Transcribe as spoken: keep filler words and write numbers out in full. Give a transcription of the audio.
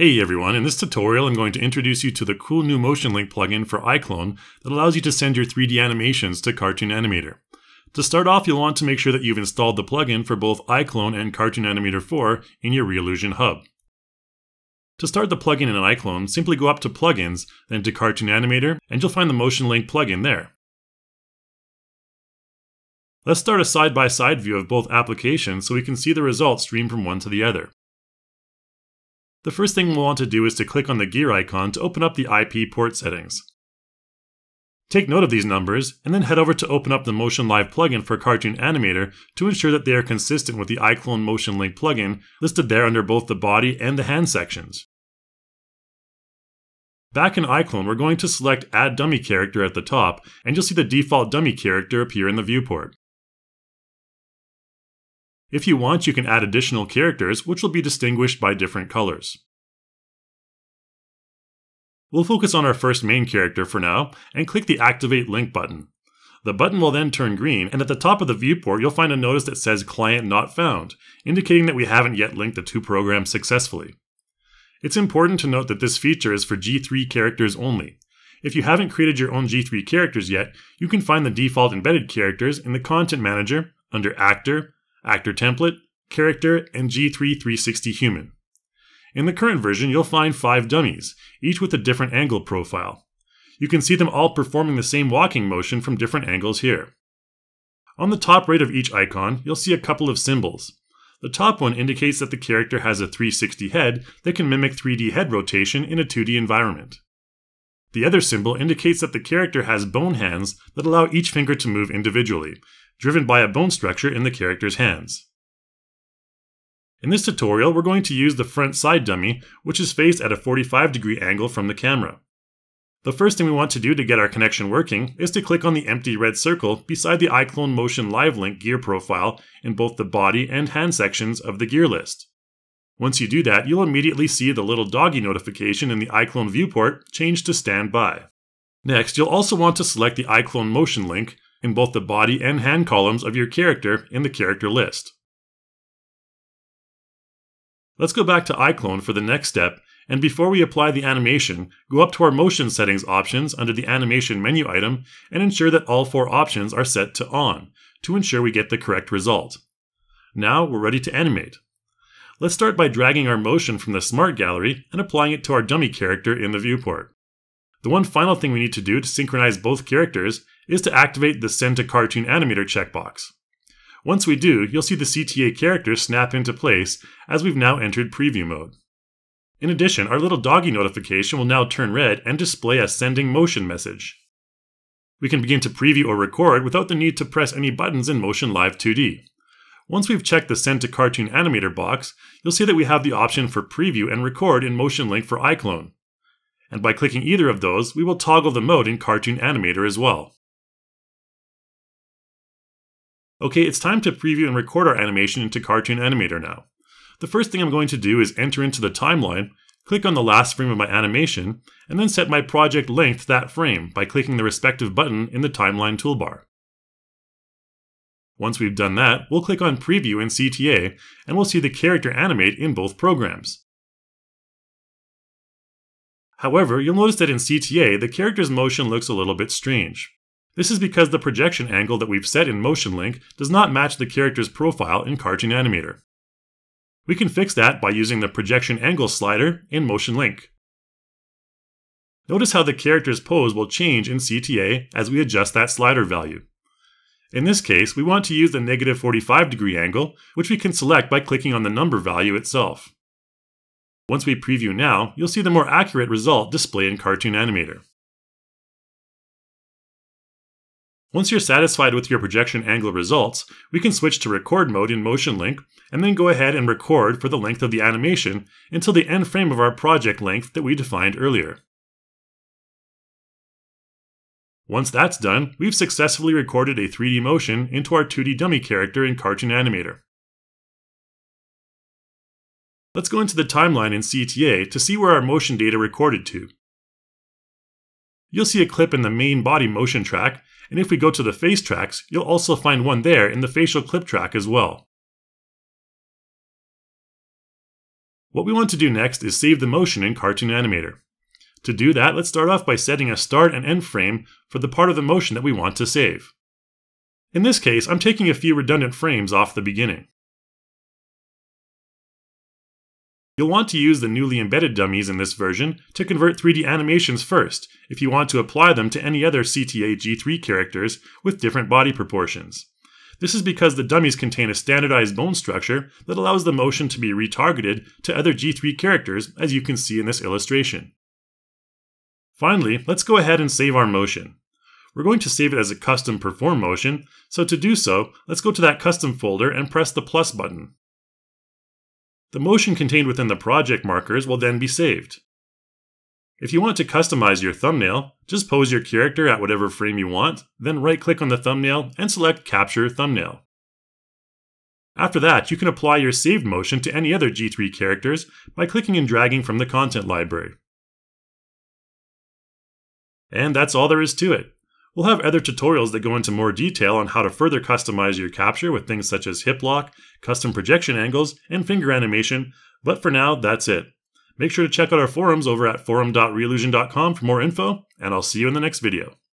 Hey everyone, in this tutorial I'm going to introduce you to the cool new Motion Link plugin for iClone that allows you to send your three D animations to Cartoon Animator. To start off, you'll want to make sure that you've installed the plugin for both iClone and Cartoon Animator four in your Reallusion hub. To start the plugin in iClone, simply go up to Plugins, then to Cartoon Animator, and you'll find the Motion Link plugin there. Let's start a side-by-side view of both applications so we can see the results stream from one to the other. The first thing we'll want to do is to click on the gear icon to open up the I P port settings. Take note of these numbers, and then head over to open up the Motion Live plugin for Cartoon Animator to ensure that they are consistent with the iClone Motion Link plugin listed there under both the body and the hand sections. Back in iClone, we're going to select Add Dummy Character at the top, and you'll see the default dummy character appear in the viewport. If you want, you can add additional characters, which will be distinguished by different colors. We'll focus on our first main character for now, and click the Activate Link button. The button will then turn green, and at the top of the viewport you'll find a notice that says Client Not Found, indicating that we haven't yet linked the two programs successfully. It's important to note that this feature is for G three characters only. If you haven't created your own G three characters yet, you can find the default embedded characters in the Content Manager under Actor, Actor Template, Character, and G three three sixty Human. In the current version, you'll find five dummies, each with a different angle profile. You can see them all performing the same walking motion from different angles here. On the top right of each icon, you'll see a couple of symbols. The top one indicates that the character has a three sixty head that can mimic three D head rotation in a two D environment. The other symbol indicates that the character has bone hands that allow each finger to move individually, driven by a bone structure in the character's hands. In this tutorial, we're going to use the front side dummy, which is faced at a forty-five degree angle from the camera. The first thing we want to do to get our connection working is to click on the empty red circle beside the iClone Motion Live Link gear profile in both the body and hand sections of the gear list. Once you do that, you'll immediately see the little doggy notification in the iClone viewport change to Standby. Next, you'll also want to select the iClone Motion Link in both the body and hand columns of your character in the character list. Let's go back to iClone for the next step, and before we apply the animation, go up to our Motion Settings options under the Animation menu item and ensure that all four options are set to On, to ensure we get the correct result. Now we're ready to animate. Let's start by dragging our motion from the Smart Gallery and applying it to our dummy character in the viewport. The one final thing we need to do to synchronize both characters is to activate the Send to Cartoon Animator checkbox. Once we do, you'll see the C T A character snap into place as we've now entered preview mode. In addition, our little doggy notification will now turn red and display a sending motion message. We can begin to preview or record without the need to press any buttons in Motion Live two D. Once we've checked the Send to Cartoon Animator box, you'll see that we have the option for Preview and Record in Motion Link for iClone. And by clicking either of those, we will toggle the mode in Cartoon Animator as well. Okay, it's time to preview and record our animation into Cartoon Animator now. The first thing I'm going to do is enter into the timeline, click on the last frame of my animation, and then set my project length to that frame by clicking the respective button in the timeline toolbar. Once we've done that, we'll click on Preview in C T A, and we'll see the character animate in both programs. However, you'll notice that in C T A, the character's motion looks a little bit strange. This is because the projection angle that we've set in Motion Link does not match the character's profile in Cartoon Animator. We can fix that by using the Projection Angle slider in Motion Link. Notice how the character's pose will change in C T A as we adjust that slider value. In this case, we want to use the negative forty-five degree angle, which we can select by clicking on the number value itself. Once we preview now, you'll see the more accurate result displayed in Cartoon Animator. Once you're satisfied with your projection angle results, we can switch to record mode in Motion Link, and then go ahead and record for the length of the animation until the end frame of our project length that we defined earlier. Once that's done, we've successfully recorded a three D motion into our two D dummy character in Cartoon Animator. Let's go into the timeline in C T A to see where our motion data recorded to. You'll see a clip in the main body motion track, and if we go to the face tracks, you'll also find one there in the facial clip track as well. What we want to do next is save the motion in Cartoon Animator. To do that, let's start off by setting a start and end frame for the part of the motion that we want to save. In this case, I'm taking a few redundant frames off the beginning. You'll want to use the newly embedded dummies in this version to convert three D animations first, if you want to apply them to any other C T A G three characters with different body proportions. This is because the dummies contain a standardized bone structure that allows the motion to be retargeted to other G three characters, as you can see in this illustration. Finally, let's go ahead and save our motion. We're going to save it as a custom perform motion, so to do so, let's go to that custom folder and press the plus button. The motion contained within the project markers will then be saved. If you want to customize your thumbnail, just pose your character at whatever frame you want, then right-click on the thumbnail and select Capture Thumbnail. After that, you can apply your saved motion to any other G three characters by clicking and dragging from the content library. And that's all there is to it. We'll have other tutorials that go into more detail on how to further customize your capture with things such as hip lock, custom projection angles, and finger animation, but for now, that's it. Make sure to check out our forums over at forum dot reallusion dot com for more info, and I'll see you in the next video.